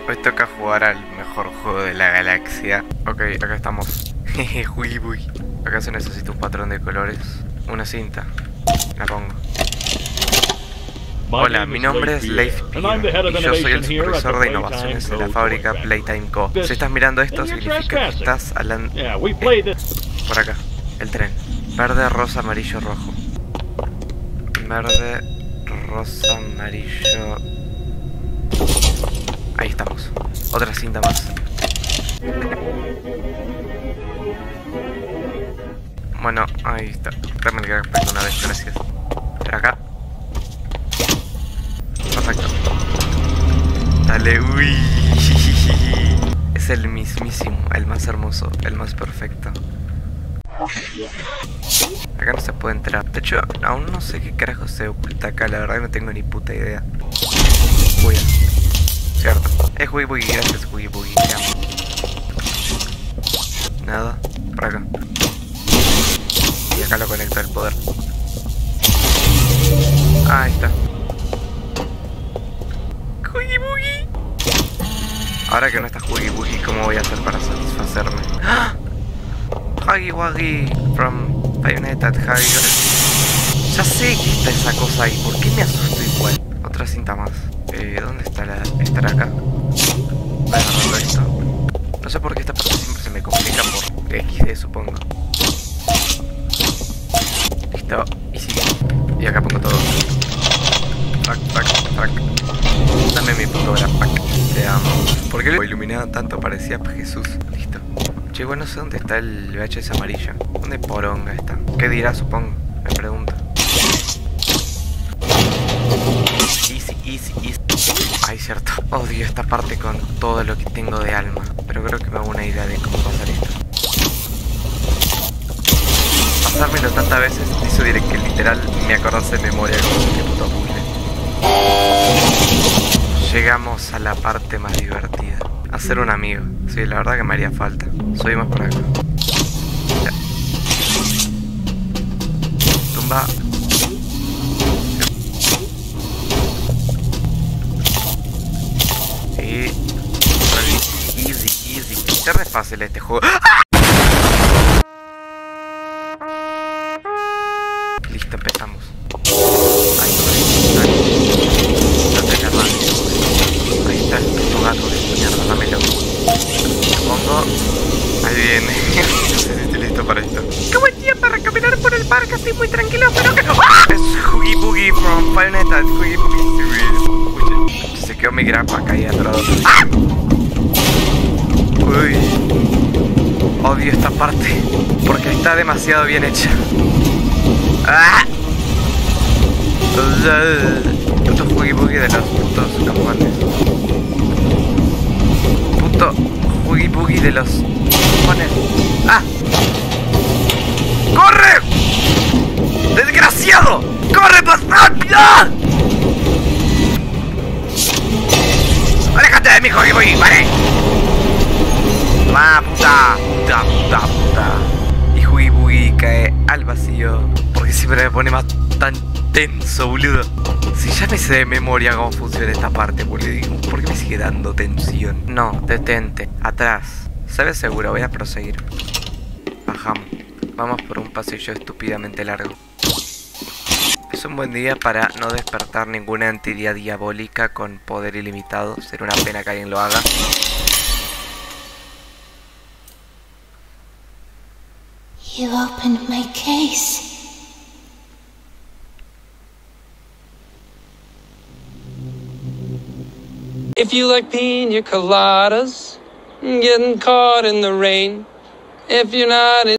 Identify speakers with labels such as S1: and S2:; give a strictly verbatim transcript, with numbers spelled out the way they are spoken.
S1: Hoy toca jugar al mejor juego de la galaxia. Ok, acá estamos. Jeje, Wii Wii. Acá se necesita un patrón de colores. Una cinta. La pongo. Hola, mi nombre es Leif Pierre y yo soy el supervisor de innovaciones de la fábrica Playtime Co. Si estás mirando esto significa que estás hablando... Eh, por acá, el tren. Verde, rosa, amarillo, rojo. Verde, rosa, amarillo... Ahí estamos. Otra cinta más. Bueno, ahí está. Dame el que una vez, gracias. Pero acá. Perfecto. Dale, uy. Es el mismísimo, el más hermoso, el más perfecto. Acá no se puede entrar. De hecho, aún no sé qué carajo se oculta acá. La verdad no tengo ni puta idea. Voy a... Cierto. Es Wii Wii, gracias Wii Wii. Te amo. Nada. Por acá. Y acá lo conecto el poder. Ah, ahí está. Wii Wii. Ahora que no está Wii Wii, ¿cómo voy a hacer para satisfacerme? ¡Ah! Huggy Wuggy from Bayonetta Huggy. Ya sé que está esa cosa ahí. ¿Por qué me asusto igual? Otra cinta más. Eh, ¿dónde está la...? ¿Estará acá? Voy agarrando esto. No sé por qué esta parte siempre se me complica por equis de, supongo. Listo. Y sigue. Y acá pongo todo. Frac, frac, frac. Dame mi puto pack. Te amo. ¿Por qué lo iluminaban tanto? Parecía Jesús. Listo. Che, bueno, no sé dónde está el V H S amarillo. ¿Dónde poronga está? ¿Qué dirá, supongo? Me pregunto. Easy, easy, easy. Ay, cierto. Odio esta parte con todo lo que tengo de alma. Pero creo que me hago una idea de cómo pasar esto. Pasármelo tantas veces hizo diré que literal me acordás de memoria como que puto puzzle. Llegamos a la parte más divertida. Hacer un amigo. Sí, la verdad que me haría falta. Subimos por acá. Ya. Tumba. Y... Easy, easy. Es re fácil este juego. ¡Ah! Listo, empezamos. Ahí, ahí. No te llamas. Ahí está el puto gato de mierda, dámelo. Lo pongo. Ahí viene. No sé si estoy listo para esto. ¡Qué buen día para caminar por el parque así muy tranquilo! Pero que... ¡Ah! Es Huggy Buggy from Bayonetta. Huggy Buggy Series. Se quedó mi grapa acá ahí atrás. ¡Ah! Uy. Odio esta parte. Porque está demasiado bien hecha. ¡Ah! Puto Huggy Buggy de los putos campones. Puto Huggy Buggy de los campones. ¡Ah! ¡Corre! ¡Desgraciado! ¡Corre más rápido! ¡Aléjate de mi Huggy Buggy! ¡Vale! ¡Ah, puta! ¡Puta, puta, puta! Y Huggy Buggy cae al vacío. Porque siempre me pone más tan tenso, boludo. Si ya me sé de memoria cómo funciona esta parte, boludo, ¿por qué me sigue dando tensión? No, detente. Atrás. ¿Sabes seguro? Voy a proseguir. Bajamos. Vamos por un pasillo estúpidamente largo. Es un buen día para no despertar ninguna entidad diabólica con poder ilimitado. Será una pena que alguien lo haga.
S2: You opened my case.
S3: If you like pina coladas, getting caught in the rain, if you're not in